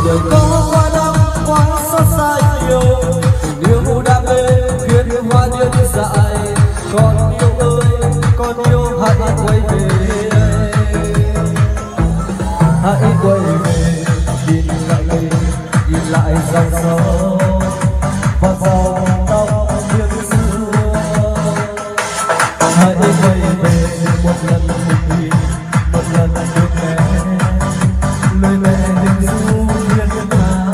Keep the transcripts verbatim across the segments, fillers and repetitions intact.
đời có quá đắng quá xót xa nhiều, tình yêu đam mê khiến hoa điên dại. Con yêu ơi, con yêu hãy quay về đây, hãy quay về, nhìn lại mình, nhìn lại dòng sông và dòng tóc thiên xưa. Hãy quay về một lần một nhìn, một lần được mẹ, lời mẹ hình du thiên hà.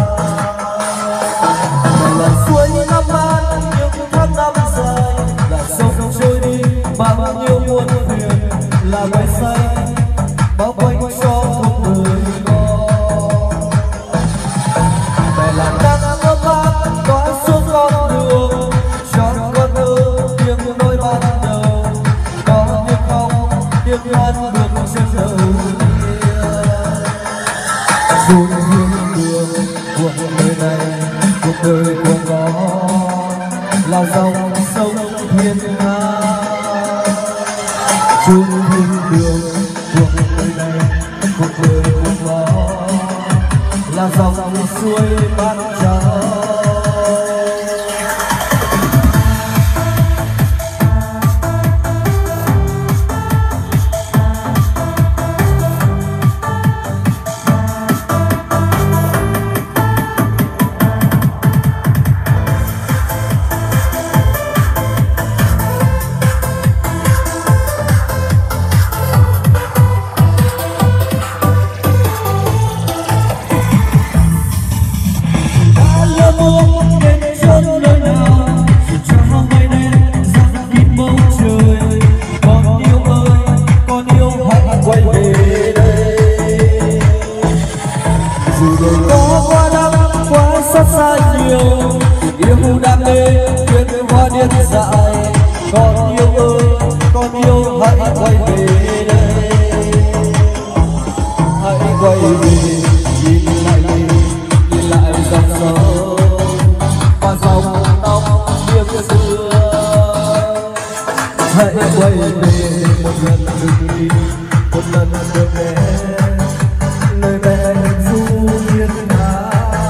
Này là suối năm mát những tháng năm dài, là sông trôi đi bao nhiêu muôn thuyền, là mây xanh bao quanh cho cuộc đời con. Mẹ là nắng ấm áp tỏa xuống con đường, cho con ơ tiếng nói ban đầu, có tiếng khóc tiếng hát được trên đầu kia. Xuống hướng đường cuộc đời này, cuộc đời của nó là dòng sông thiên hà. Xuống hướng đường cuộc đời này, cuộc đời của nó là dòng suối bát trao. Yêu đam mê khiến hoa điên dại. Con yêu ơi, con yêu hãy quay về đây, hãy quay về, nhìn lại mình, nhìn lại dòng sông và dòng tóc thiên xưa. Hãy quay về một lần được đi, một lần được nghe lời mẹ hình du thiên hà.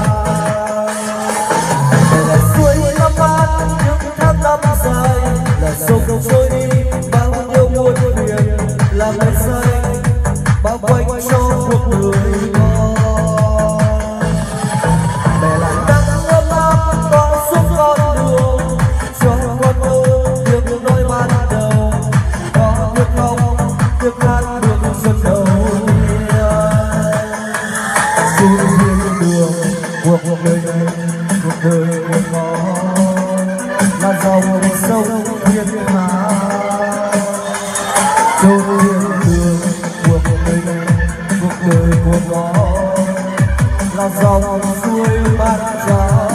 Là sông trôi đi bao nhiêu muôn thuyền, là mây xanh bao quanh cho cuộc đời con. Mẹ là nắng ấm áp tỏa xuống con đường, cho con ơ tiếng nói ban đầu, có tiếng khóc tiếng hát được trên đầu kia. Xuống thiên đường cuộc đời này, cuộc đời của con là dòng sông thiên hà. Trên thiên đường cuộc đời này, cuộc đời của nó là dòng suối bát trao.